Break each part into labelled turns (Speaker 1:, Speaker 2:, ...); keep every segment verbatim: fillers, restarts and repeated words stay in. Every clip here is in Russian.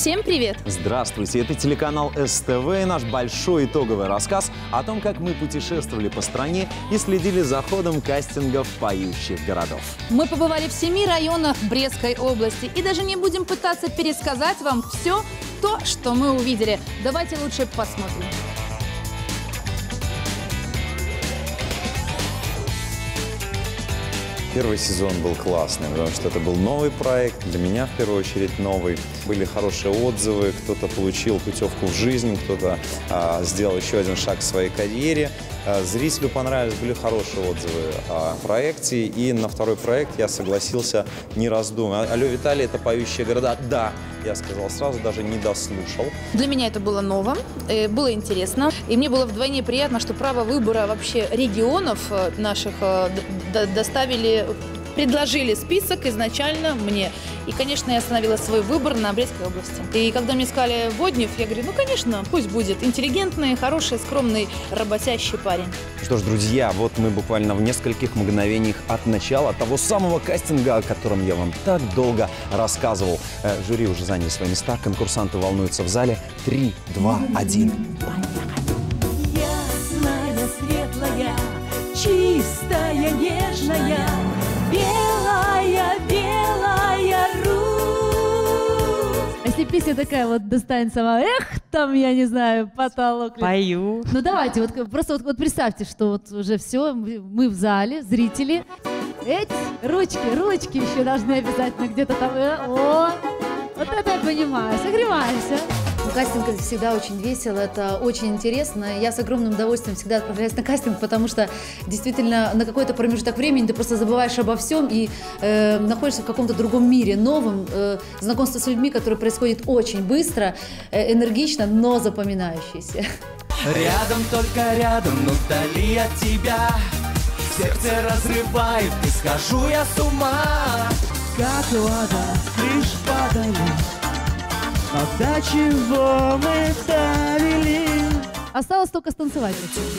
Speaker 1: Всем привет!
Speaker 2: Здравствуйте, это телеканал эс тэ вэ и наш большой итоговый рассказ о том, как мы путешествовали по стране и следили за ходом кастингов поющих городов.
Speaker 1: Мы побывали в семи районах Брестской области и даже не будем пытаться пересказать вам все то, что мы увидели. Давайте лучше посмотрим.
Speaker 3: Первый сезон был классный, потому что это был новый проект, для меня в первую очередь новый. Были хорошие отзывы, кто-то получил путевку в жизнь, кто-то а, сделал еще один шаг в своей карьере. А, зрителю понравились, были хорошие отзывы о проекте. И на второй проект я согласился, не раздумывая. Алло, Виталий, это поющие города? Да, я сказал сразу, даже не дослушал.
Speaker 1: Для меня это было ново, было интересно. И мне было вдвойне приятно, что право выбора вообще регионов наших доставили, предложили список изначально мне. И, конечно, я остановила свой выбор на Брестской области. И когда мне сказали Воднев, я говорю, ну, конечно, пусть будет интеллигентный, хороший, скромный, работящий парень.
Speaker 2: Что ж, друзья, вот мы буквально в нескольких мгновениях от начала того самого кастинга, о котором я вам так долго рассказывал. Э, жюри уже заняли свои места, конкурсанты волнуются в зале. Три, два, один.
Speaker 4: Ясная, светлая, чистая, нежная, белая, белая Русь.
Speaker 5: Если песня такая вот достанется вам, эх, там, я не знаю, потолок.
Speaker 6: Пою.
Speaker 5: Ну давайте, вот просто вот, вот представьте, что вот уже все, мы в зале, зрители. Эти ручки, ручки еще должны обязательно где-то там. О, вот это я понимаю, согреваемся.
Speaker 7: Кастинг это всегда очень весело, это очень интересно. Я с огромным удовольствием всегда отправляюсь на кастинг, потому что действительно на какой-то промежуток времени ты просто забываешь обо всем и э, находишься в каком-то другом мире, новом. Э, знакомство с людьми, которое происходит очень быстро, э, энергично, но запоминающееся.
Speaker 8: Рядом, только рядом, но вдали от тебя сердце разрывает, и схожу я с ума. Как вода, лишь падали. А до чего мы довели?
Speaker 5: Осталось только станцевать.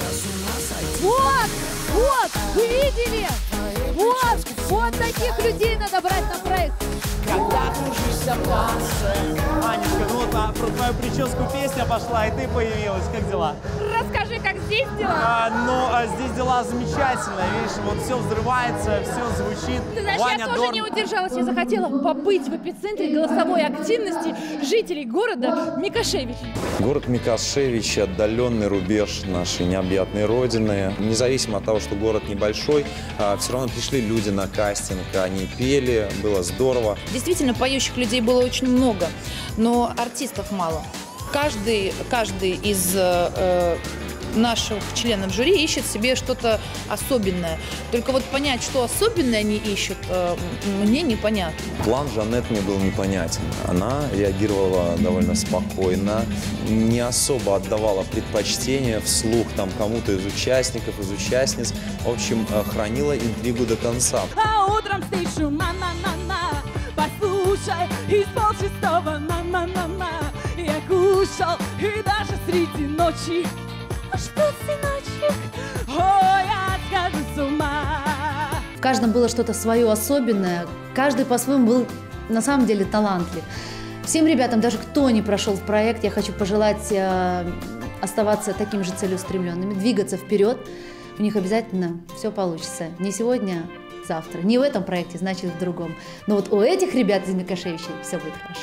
Speaker 5: Вот, вот, вы видели? Вот, вот таких людей надо брать на проект.
Speaker 9: Когда кружишься в танце. Анечка, ну вот а, про твою прическу песня пошла, и ты появилась. Как дела?
Speaker 1: Расскажи, как здесь дела?
Speaker 9: А, ну, а здесь дела замечательно. Видишь, вот все взрывается, все звучит.
Speaker 1: Ты знаешь,
Speaker 9: Ваня
Speaker 1: я тоже
Speaker 9: Дорн...
Speaker 1: не удержалась. Я захотела побыть в эпицентре голосовой активности жителей города Микошевич.
Speaker 3: Город Микошевич – отдаленный рубеж нашей необъятной родины. Независимо от того, что город небольшой, все равно пришли люди на кастинг, они пели, было здорово.
Speaker 1: Действительно, поющих людей было очень много, но артистов мало. Каждый, каждый из э, наших членов жюри ищет себе что-то особенное. Только вот понять, что особенное они ищут, э, мне непонятно.
Speaker 3: План Жанет мне был непонятен. Она реагировала довольно спокойно, не особо отдавала предпочтение вслух там кому-то из участников, из участниц. В общем, хранила интригу до конца.
Speaker 4: А утром слышу на-на-на-на, послушай, из полшестого на-на-на-на. Я кушал и даже среди ночи. А что, сыночек? Ой, я схожу с ума.
Speaker 7: В каждом было что-то свое особенное, каждый по-своему был на самом деле талантлив. Всем ребятам, даже кто не прошел в проект, я хочу пожелать э, оставаться такими же целеустремленными, двигаться вперед. У них обязательно все получится. Не сегодня, завтра. Не в этом проекте, значит в другом. Но вот у этих ребят из Микошевича все будет хорошо.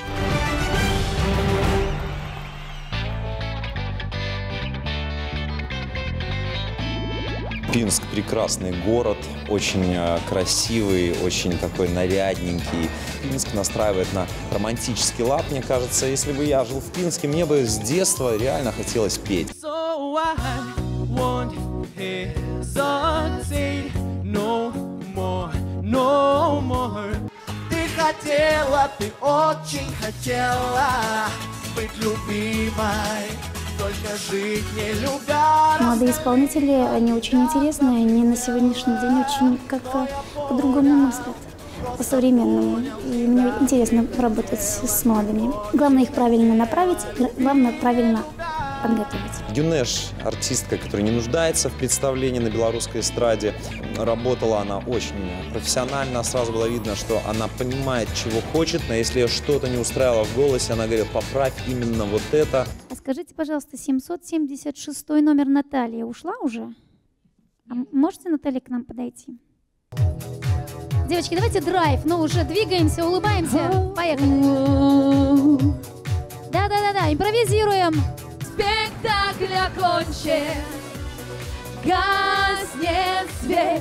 Speaker 3: Пинск – прекрасный город, очень красивый, очень такой нарядненький. Пинск настраивает на романтический лад, мне кажется. Если бы я жил в Пинске, мне бы с детства реально хотелось петь.
Speaker 8: So I won't hesitate no more, no more. Ты хотела, ты очень хотела быть любимой. Только жить не любя.
Speaker 10: Молодые исполнители, они очень интересные, они на сегодняшний день очень как-то по-другому мыслят, по-современному. И мне интересно работать с молодыми. Главное их правильно направить, главное правильно подготовить.
Speaker 3: Юнеш – артистка, которая не нуждается в представлении на белорусской эстраде. Работала она очень профессионально, сразу было видно, что она понимает, чего хочет, но если ее что-то не устраивало в голосе, она говорит: поправь именно вот это.
Speaker 10: А скажите, пожалуйста, семьсот семьдесят шестой номер Наталья ушла уже? А можете, Наталья, к нам подойти?
Speaker 5: Девочки, давайте драйв, ну уже двигаемся, улыбаемся. Поехали. Да-да-да-да, импровизируем.
Speaker 4: Спектакль окончен, гаснет свет,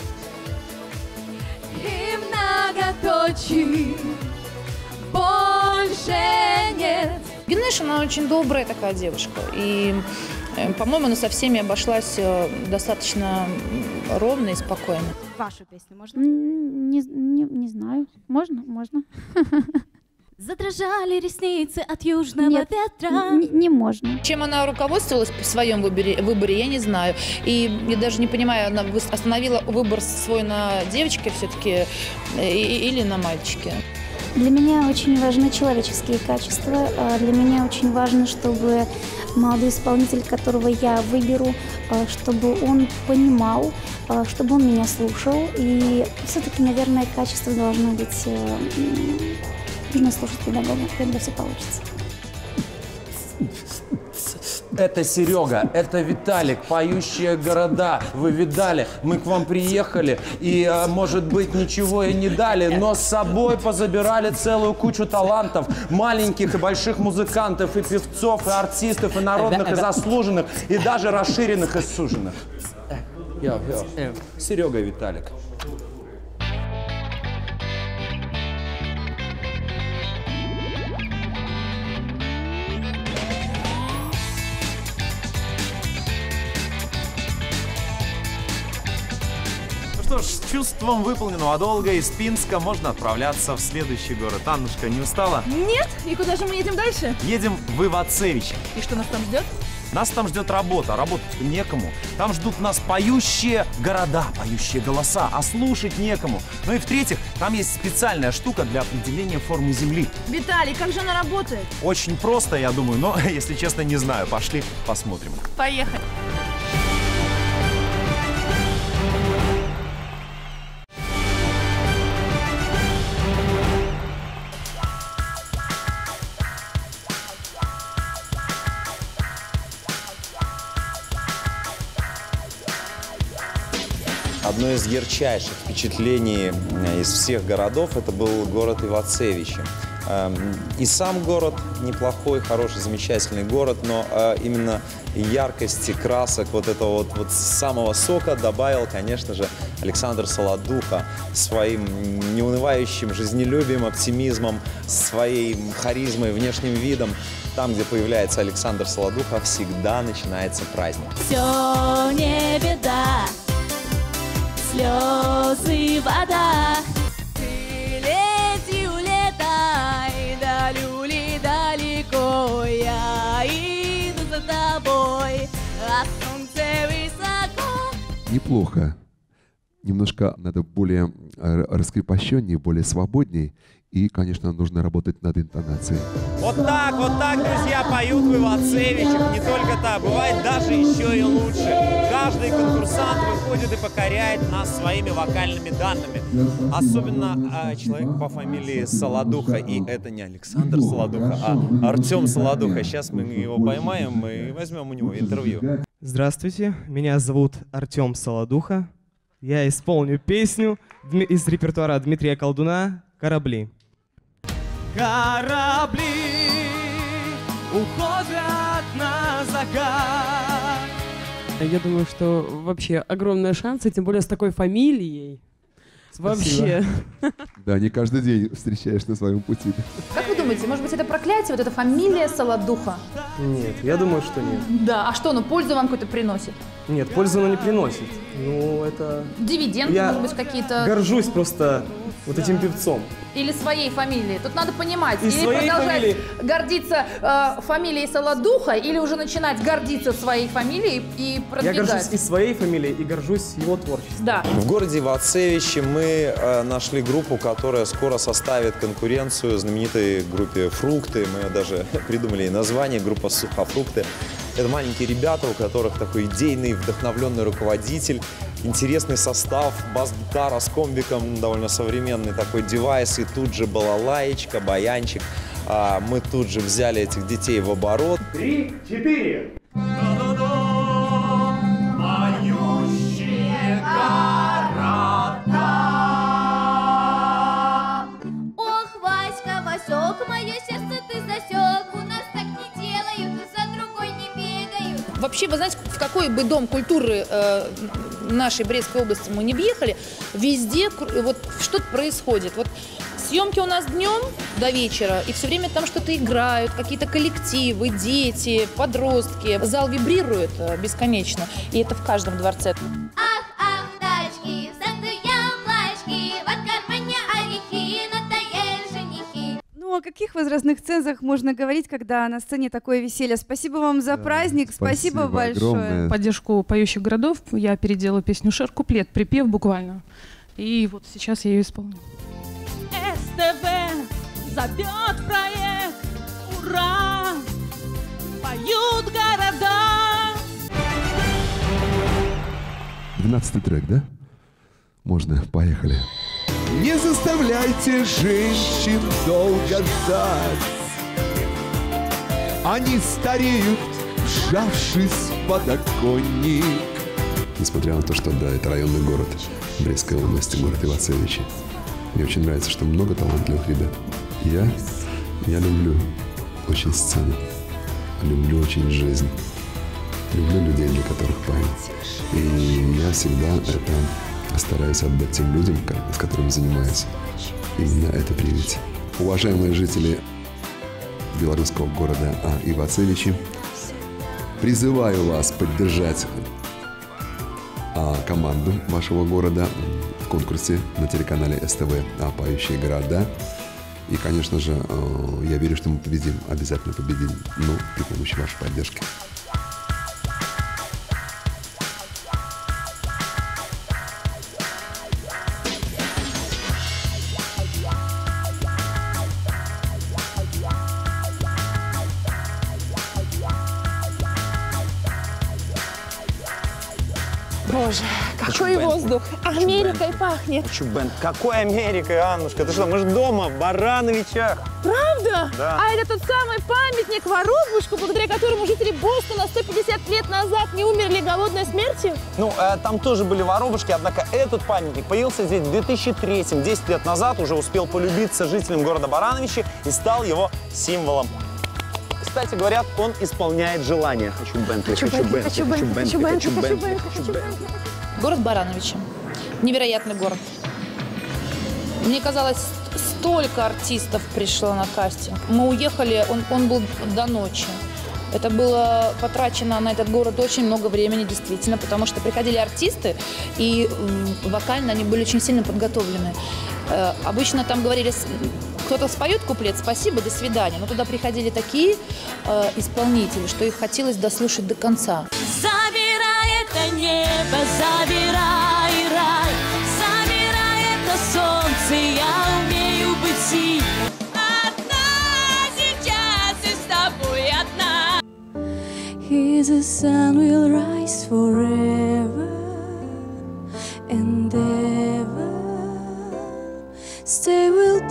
Speaker 4: и многоточий больше нет.
Speaker 1: Юнеш, она очень добрая такая девушка. И, э, по-моему, она со всеми обошлась э, достаточно ровно и спокойно.
Speaker 4: Вашу песню можно?
Speaker 10: Не, не, не знаю. Можно? Можно.
Speaker 4: Задрожали ресницы от южного
Speaker 10: Нет,
Speaker 4: ветра.
Speaker 10: не, не можно.
Speaker 1: Чем она руководствовалась в своем выборе, выборе, я не знаю. И я даже не понимаю, она остановила выбор свой на девочке все-таки или на мальчике.
Speaker 10: Для меня очень важны человеческие качества. Для меня очень важно, чтобы молодой исполнитель, которого я выберу, чтобы он понимал, чтобы он меня слушал. И все-таки, наверное, качество должно быть... Нужно слушать педагога, тогда все получится.
Speaker 2: Это Серега, это Виталик, поющие города. Вы видали, мы к вам приехали и, может быть, ничего и не дали, но с собой позабирали целую кучу талантов, маленьких и больших музыкантов, и певцов, и артистов, и народных, и заслуженных, и даже расширенных и суженных. Йо, йо. Серега и Виталик.
Speaker 9: Что ж, с чувством выполненного долга из Пинска можно отправляться в следующий город. Аннушка, не устала?
Speaker 4: Нет? И куда же мы едем дальше?
Speaker 9: Едем в Ивацевичи.
Speaker 4: И что нас там ждет?
Speaker 9: Нас там ждет работа, работать некому. Там ждут нас поющие города, поющие голоса, а слушать некому. Ну и в-третьих, там есть специальная штука для определения формы Земли.
Speaker 4: Виталий, как же она работает?
Speaker 9: Очень просто, я думаю, но, если честно, не знаю. Пошли, посмотрим.
Speaker 4: Поехали.
Speaker 3: Одно из ярчайших впечатлений из всех городов – это был город Ивацевичи. И сам город неплохой, хороший, замечательный город, но именно яркости, красок, вот этого вот, вот самого сока добавил, конечно же, Александр Солодуха своим неунывающим жизнелюбием, оптимизмом, своей харизмой, внешним видом. Там, где появляется Александр Солодуха, всегда начинается праздник.
Speaker 4: Все не беда, слезы, вода. Ты лети, улетай, да люли далеко. Я иду за тобой, а солнце высоко.
Speaker 6: Неплохо. Немножко надо более раскрепощеннее, более свободнее. И, конечно, нужно работать над интонацией.
Speaker 9: Вот так, вот так, друзья, поют в Ивацевичах. Не только так, бывает даже еще и лучше. Каждый конкурсант выходит и покоряет нас своими вокальными данными. Особенно а, человек по фамилии Солодуха. И это не Александр Солодуха, а Артем Солодуха. Сейчас мы его поймаем и возьмем у него интервью.
Speaker 11: Здравствуйте, меня зовут Артем Солодуха. Я исполню песню из репертуара Дмитрия Колдуна «Корабли».
Speaker 8: Корабли уходят на закат.
Speaker 12: Я думаю, что вообще огромные шансы, тем более с такой фамилией. Вообще.
Speaker 6: Да, не каждый день встречаешь на своем пути.
Speaker 1: Как вы думаете, может быть, это проклятие, вот эта фамилия Солодуха?
Speaker 11: Нет, я думаю, что нет.
Speaker 1: Да, а что, ну пользу вам какую-то приносит?
Speaker 11: Нет, пользу оно не приносит. Ну, это...
Speaker 1: Дивиденды,
Speaker 11: я
Speaker 1: может быть, какие-то?
Speaker 11: горжусь просто вот
Speaker 1: Да.
Speaker 11: этим певцом.
Speaker 1: Или своей фамилией? Тут надо понимать,
Speaker 11: И
Speaker 1: или
Speaker 11: своей
Speaker 1: продолжать
Speaker 11: фамилией.
Speaker 1: гордиться э, фамилией Солодуха, или уже начинать гордиться своей фамилией и
Speaker 11: Я
Speaker 1: продвигать.
Speaker 11: горжусь и своей фамилией, и горжусь его творчеством.
Speaker 1: Да.
Speaker 3: В городе Ивацевичи мы э, нашли группу, которая скоро составит конкуренцию знаменитой группе «Фрукты». Мы даже придумали название, группа «Сухофрукты». Это маленькие ребята, у которых такой идейный, вдохновленный руководитель, интересный состав, бас-гитара с комбиком, довольно современный такой девайс, и тут же балалаечка, баянчик. А мы тут же взяли этих детей в оборот.
Speaker 13: Три, четыре.
Speaker 14: Мое сердце ты засек, у нас так не делают, за другой не бегают.
Speaker 1: Вообще, вы знаете, в какой бы дом культуры э, нашей Брестской области мы не въехали, везде вот что-то происходит. Вот съемки у нас днем до вечера, и все время там что-то играют, какие-то коллективы, дети, подростки. Зал вибрирует э, бесконечно, и это в каждом дворце.
Speaker 14: Ах, ах, тачки, в саду яблочки, в кармане орехи, на тае женихи.
Speaker 15: Ну, о каких возрастных цензах можно говорить, когда на сцене такое веселье? Спасибо вам за да, праздник, спасибо, спасибо большое. Огромное.
Speaker 16: Поддержку поющих городов я переделала песню «Шер», куплет, припев буквально. И вот сейчас я ее исполню.
Speaker 4: СТВ зовет проект, ура, поют города.
Speaker 6: двенадцатый трек, да? Можно, поехали.
Speaker 17: Не заставляйте женщин долго ждать. Они стареют, вжавшись в подоконник.
Speaker 6: Несмотря на то, что да, это районный город Брестской области, город Ивацевичи. Мне очень нравится, что много талантливых ребят. Я, я люблю очень сцену, люблю очень жизнь, люблю людей, для которых пою. И я всегда это стараюсь отдать тем людям, с которыми занимаюсь. Именно это привить. Уважаемые жители белорусского города Ивацевичи, призываю вас поддержать а, команду вашего города в конкурсе на телеканале СТВ «Поющие города». И, конечно же, я верю, что мы победим, обязательно победим, но при помощи вашей поддержки.
Speaker 18: Боже, какой воздух! Америкой пахнет.
Speaker 9: Какой Америкой, Аннушка? Ты что, мы же дома, в Барановичах.
Speaker 18: Правда?
Speaker 9: Да.
Speaker 18: А это тот самый памятник воробушку, благодаря которому жители Бостона сто пятьдесят лет назад не умерли голодной смертью?
Speaker 9: Ну, э, там тоже были воробушки, однако этот памятник появился здесь в две тысячи третьем, десять лет назад, уже успел полюбиться жителям города Барановичи и стал его символом. Кстати, говорят, он исполняет желания. Хочу Бентли, хочу Бентли, хочу Бентли, хочу Бентли, хочу Бентли, хочу Бентли.
Speaker 1: Город Барановичи. Невероятный город. Мне казалось, столько артистов пришло на кастинг. Мы уехали, он, он был до ночи. Это было потрачено на этот город очень много времени, действительно, потому что приходили артисты, и вокально они были очень сильно подготовлены. Обычно там говорили, кто-то споет куплет «Спасибо, до свидания», но туда приходили такие э, исполнители, что их хотелось дослушать до конца.
Speaker 4: Забирай это небо, забирай рай, забирай это солнце, я умею быть сильной. Одна сейчас и с тобой одна. Here the sun will rise forever and ever. Stay will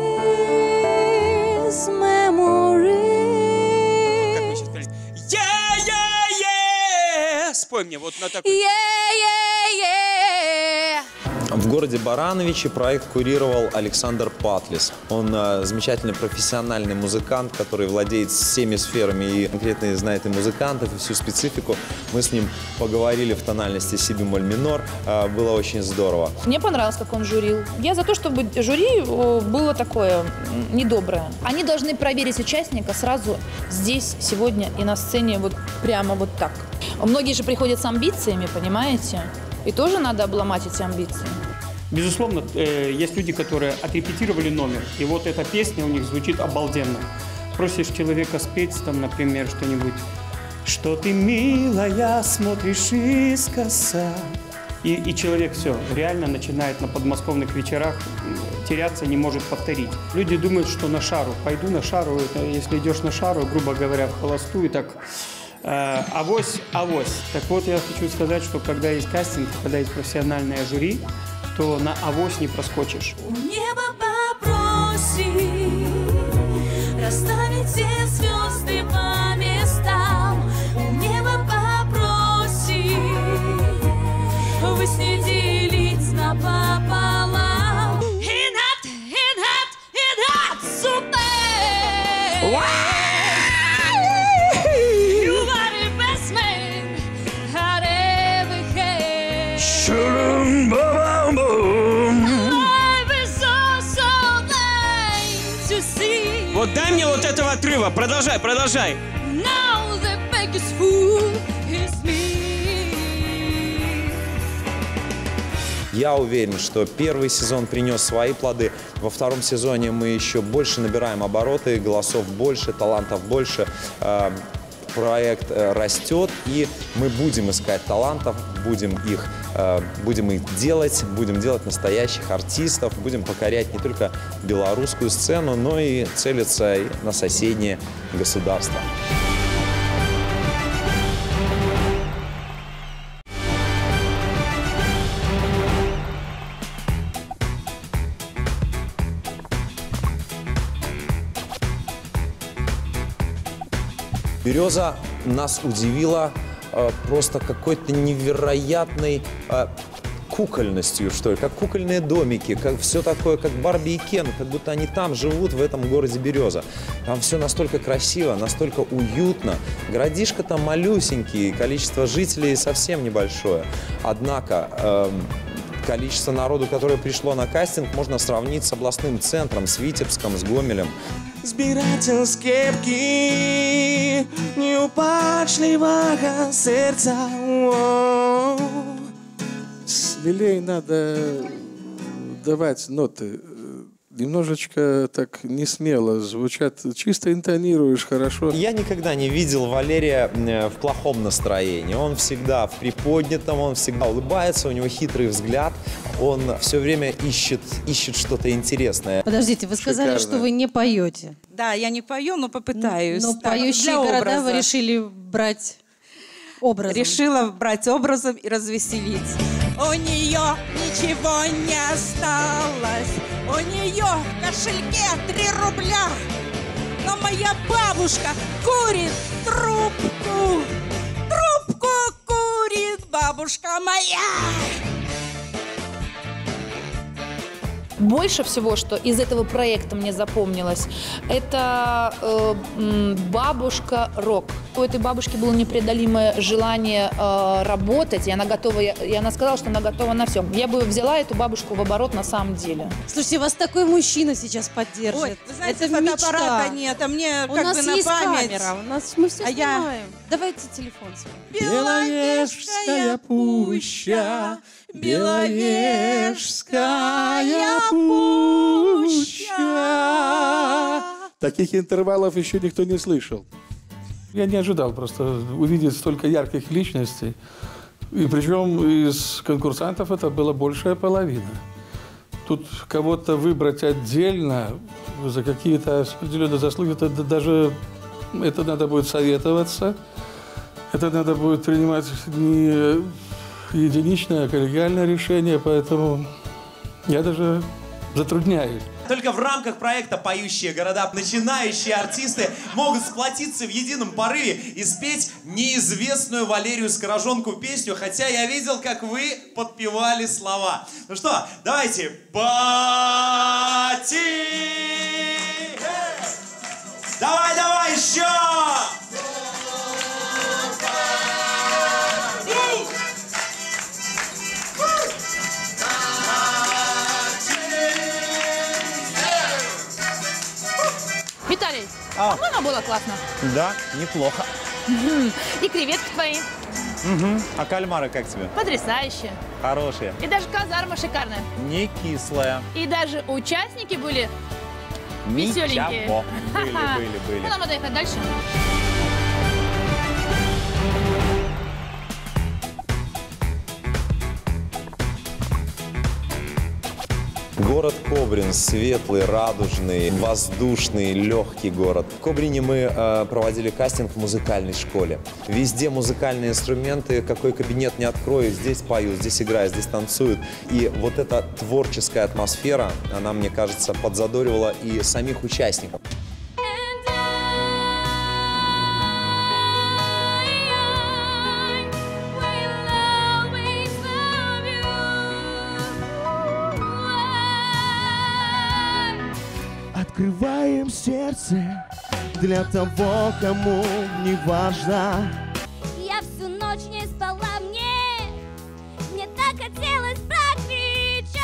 Speaker 4: please memory.
Speaker 19: Как мы сейчас пели? Yeah, yeah, yeah! Спой мне вот на такой.
Speaker 4: Yeah, yeah, yeah!
Speaker 3: В городе Барановичи проект курировал Александр Патлис. Он э, замечательный профессиональный музыкант, который владеет всеми сферами и конкретно знает и музыкантов, и всю специфику. Мы с ним поговорили в тональности си бемоль минор. Э, было очень здорово.
Speaker 1: Мне понравилось, как он журил. Я за то, чтобы жюри было такое недоброе. Они должны проверить участника сразу здесь, сегодня и на сцене вот прямо вот так. Многие же приходят с амбициями, понимаете? И тоже надо обломать эти амбиции.
Speaker 20: Безусловно, есть люди, которые отрепетировали номер, и вот эта песня у них звучит обалденно. Просишь человека спеть, там, например, что-нибудь. Что ты, милая, смотришь искоса. И, и человек все, реально начинает на подмосковных вечерах теряться, не может повторить. Люди думают, что на шару. Пойду на шару, это, если идешь на шару, грубо говоря, в холостую, так Э, авось, авось. Так вот, я хочу сказать, что когда есть кастинг, когда есть профессиональное жюри, то на авось не проскочишь.
Speaker 4: Небо попроси расставить все звезды по местам. Небо попроси вы с ней делить напополам. In hot, in hot, in hot, super. You are the best man I'd ever had. Life is so, so nice to see.
Speaker 19: Вот дай мне вот этого отрыва. Продолжай, продолжай.
Speaker 4: Now the biggest fool is me.
Speaker 3: Я уверен, что первый сезон принес свои плоды. Во втором сезоне мы еще больше набираем обороты, голосов больше, талантов больше. Э, проект э, растет, и мы будем искать талантов, будем их, э, будем их делать, будем делать настоящих артистов, будем покорять не только белорусскую сцену, но и целиться и на соседние государства. «Береза» нас удивила э, просто какой-то невероятной э, кукольностью, что ли, как кукольные домики, как все такое, как Барби и Кен, как будто они там живут, в этом городе Береза. Там все настолько красиво, настолько уютно. Городишко там малюсенький, количество жителей совсем небольшое. Однако э, количество народу, которое пришло на кастинг, можно сравнить с областным центром, с Витебском, с Гомелем.
Speaker 8: Збиратель з кепки, неупачливого сердца.
Speaker 13: Смелее надо давать ноты. Немножечко так не смело звучат. Чисто интонируешь хорошо.
Speaker 3: Я никогда не видел Валерия в плохом настроении. Он всегда в приподнятом, он всегда улыбается, у него хитрый взгляд. Он все время ищет, ищет что-то интересное.
Speaker 21: Подождите, вы сказали,
Speaker 3: Шикарно.
Speaker 21: что вы не поете.
Speaker 22: Да, я не пою, но попытаюсь.
Speaker 21: Но
Speaker 22: Так,
Speaker 21: поющие
Speaker 22: для
Speaker 21: города
Speaker 22: образа.
Speaker 21: вы решили брать образом.
Speaker 22: Решила брать образом и развеселить. У нее ничего не осталось, у нее в кошельке три рубля. Но моя бабушка курит трубку, трубку курит бабушка моя.
Speaker 1: Больше всего, что из этого проекта мне запомнилось, это э, м, бабушка рок. У этой бабушки было непреодолимое желание э, работать, и она готова, и она сказала, что она готова на все. Я бы взяла эту бабушку в оборот на самом деле.
Speaker 21: Слушайте, вас такой мужчина сейчас поддержит.
Speaker 22: Ой, вы знаете,
Speaker 21: Это
Speaker 22: фотоаппарата
Speaker 21: мечта.
Speaker 22: нет, а мне
Speaker 21: У
Speaker 22: как
Speaker 21: нас
Speaker 22: бы на
Speaker 21: есть
Speaker 22: память.
Speaker 21: камера, у нас мы все
Speaker 22: А я-
Speaker 21: снимаем. Давайте телефон свой.
Speaker 22: Беловежская
Speaker 13: пуща,
Speaker 22: Беловежская
Speaker 13: пуща. Таких интервалов еще никто не слышал. Я не ожидал просто увидеть столько ярких личностей. И причем из конкурсантов это была большая половина. Тут кого-то выбрать отдельно за какие-то определенные заслуги, это даже это надо будет советоваться. Это надо будет принимать не единичное, а коллегиальное решение, поэтому я даже затрудняюсь.
Speaker 9: Только в рамках проекта «Поющие города» начинающие артисты могут сплотиться в едином порыве и спеть неизвестную Валерию Скорожонку песню, хотя я видел, как вы подпевали слова. Ну что, давайте. Бати! Давай, давай, еще!
Speaker 1: Виталий,
Speaker 2: А.
Speaker 1: по-моему, было классно.
Speaker 2: Да, неплохо.
Speaker 1: И креветки твои.
Speaker 2: Угу. А кальмары как тебе?
Speaker 1: Потрясающие.
Speaker 2: Хорошие.
Speaker 1: И даже казарма шикарная.
Speaker 2: Не кислая.
Speaker 1: И даже участники были
Speaker 2: Ничего.
Speaker 1: веселенькие.
Speaker 2: Были, были, были.
Speaker 1: Ну, нам надо ехать дальше.
Speaker 3: Город Город Кобрин светлый, радужный, воздушный, легкий город. В Кобрине мы э, проводили кастинг в музыкальной школе. Везде музыкальные инструменты, какой кабинет не открою, здесь поют, здесь играют, здесь танцуют. И вот эта творческая атмосфера, она, мне кажется, подзадоривала и самих участников.
Speaker 8: Открываем сердце для того, кому не важно.
Speaker 14: Я всю ночь не спала, мне, мне так хотелось прокричать.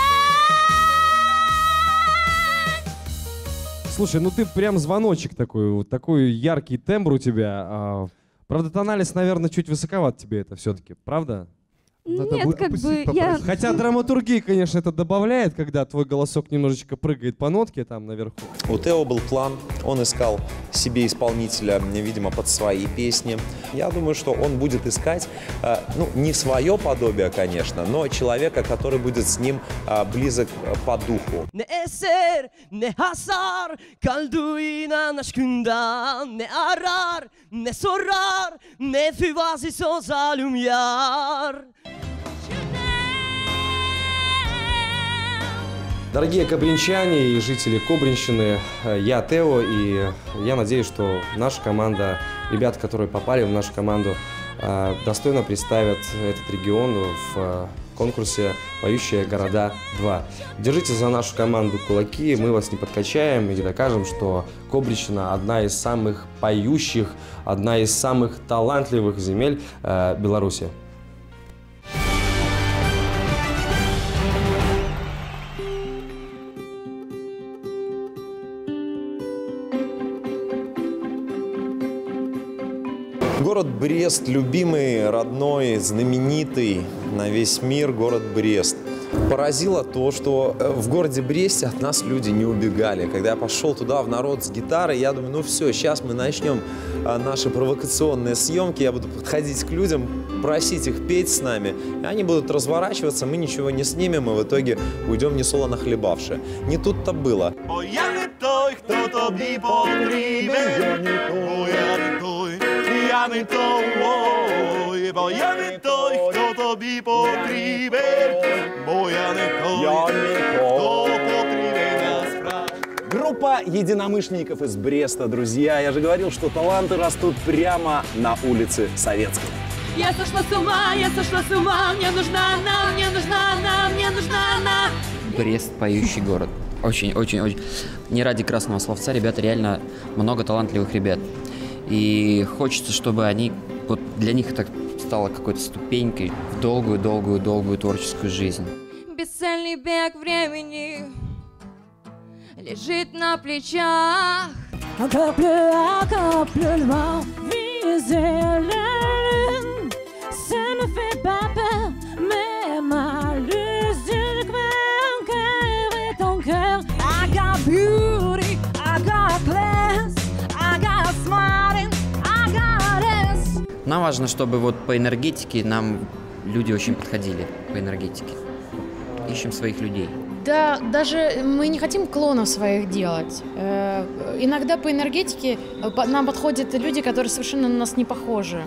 Speaker 5: Слушай, ну ты прям звоночек такой, вот такой яркий тембр у тебя. А, правда, тональность, наверное, чуть высоковат тебе это все-таки, правда?
Speaker 15: Надо Нет, как бы я...
Speaker 5: Хотя драматургия, конечно, это добавляет, когда твой голосок немножечко прыгает по нотке там наверху.
Speaker 3: У Тео был план, он искал себе исполнителя, видимо, под свои песни. Я думаю, что он будет искать, э, ну, не свое подобие, конечно, но человека, который будет с ним э, близок по духу.
Speaker 8: Ne eser, ne hasar, kaldı inan aşkından. Ne arar, ne sorar, ne füvazis o zalim yar.
Speaker 5: Дорогие кобринчане и жители Кобринщины, я Тео, и я надеюсь, что наша команда, ребята, которые попали в нашу команду, достойно представят этот регион в конкурсе «Поющие города два». Держите за нашу команду кулаки, мы вас не подкачаем и докажем, что Кобринщина одна из самых поющих, одна из самых талантливых земель Беларуси.
Speaker 3: Город Брест, любимый, родной, знаменитый на весь мир город Брест. Поразило то, что в городе Бресте от нас люди не убегали. Когда я пошел туда в народ с гитарой, я думаю, ну все, сейчас мы начнем наши провокационные съемки, я буду подходить к людям, просить их петь с нами, и они будут разворачиваться, мы ничего не снимем, и в итоге уйдем несолоно хлебавши. Не тут-то было.
Speaker 8: Ja nie to, oj, bo ja nie to, kto tobie potrzebuje, bo ja nie to, kto potrzebuje nas praw.
Speaker 2: Группа единомышленников из Бреста, друзья. Я же говорил, что таланты растут прямо на улице Советской.
Speaker 4: Я сошла с ума, я сошла с ума, мне нужна она, мне нужна она, мне нужна она.
Speaker 7: Брест – поющий город. Очень, очень, очень. Не ради красного словца, ребята, реально много талантливых ребят. И хочется, чтобы они, вот для них это стало какой-то ступенькой в долгую-долгую-долгую творческую жизнь.
Speaker 14: Бесцельный бег времени лежит на плечах.
Speaker 4: I got beauty, I got class, I got smiling, I got ass.
Speaker 7: Нам важно, чтобы вот по энергетике нам люди очень подходили, по энергетике. Ищем своих людей.
Speaker 23: Да, даже мы не хотим клонов своих делать. Э, иногда по энергетике нам подходят люди, которые совершенно на нас не похожи.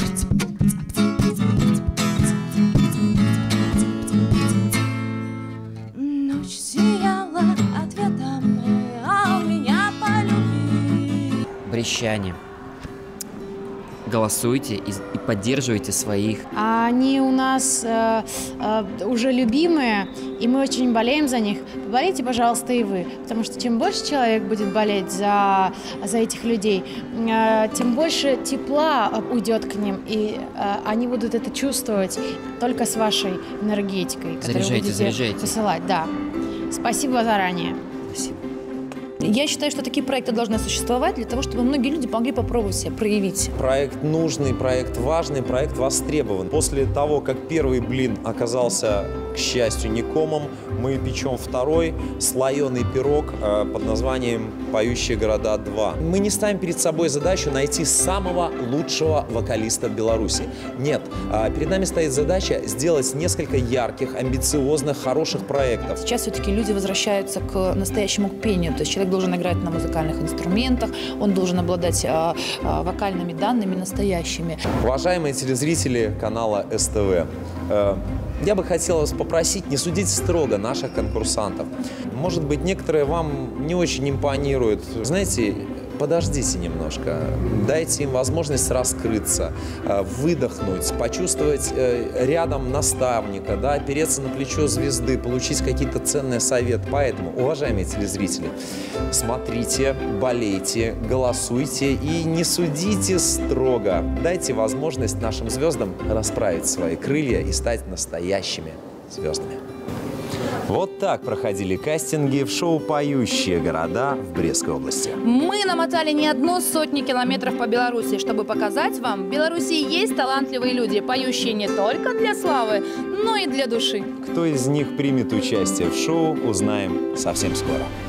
Speaker 14: Ночь сияла ответом, а у меня полюби.
Speaker 7: Брестчане, голосуйте и, и поддерживайте своих.
Speaker 23: Они у нас э, э, уже любимые, и мы очень болеем за них. Поболейте, пожалуйста, и вы. Потому что чем больше человек будет болеть за, за этих людей, э, тем больше тепла уйдет к ним, и э, они будут это чувствовать только с вашей энергетикой, которую
Speaker 7: Заряжайте,
Speaker 23: вы будете
Speaker 7: заряжайте.
Speaker 23: посылать. Да. Спасибо заранее.
Speaker 7: Спасибо.
Speaker 1: Я считаю, что такие проекты должны существовать для того, чтобы многие люди могли попробовать себя, проявить.
Speaker 3: Проект нужный, проект важный, проект востребован. После того, как первый блин оказался к счастью, не комом. Мы печем второй слоеный пирог э, под названием «Поющие города два». Мы не ставим перед собой задачу найти самого лучшего вокалиста в Беларуси. Нет, э, перед нами стоит задача сделать несколько ярких, амбициозных, хороших проектов.
Speaker 1: Сейчас все-таки люди возвращаются к настоящему пению. То есть человек должен играть на музыкальных инструментах, он должен обладать а, а, вокальными данными настоящими.
Speaker 3: Уважаемые телезрители канала эс тэ вэ, э, я бы хотел вас попросить не судить строго наших конкурсантов. Может быть, некоторые вам не очень импонируют. Знаете, подождите немножко, дайте им возможность раскрыться, выдохнуть, почувствовать рядом наставника, да, опереться на плечо звезды, получить какие-то ценные советы. Поэтому, уважаемые телезрители, смотрите, болейте, голосуйте и не судите строго. Дайте возможность нашим звездам расправить свои крылья и стать настоящими звездами. Вот так проходили кастинги в шоу «Поющие города» в Брестской области.
Speaker 1: Мы намотали не одну сотню километров по Беларуси, чтобы показать вам, в Беларуси есть талантливые люди, поющие не только для славы, но и для души.
Speaker 3: Кто из них примет участие в шоу, узнаем совсем скоро.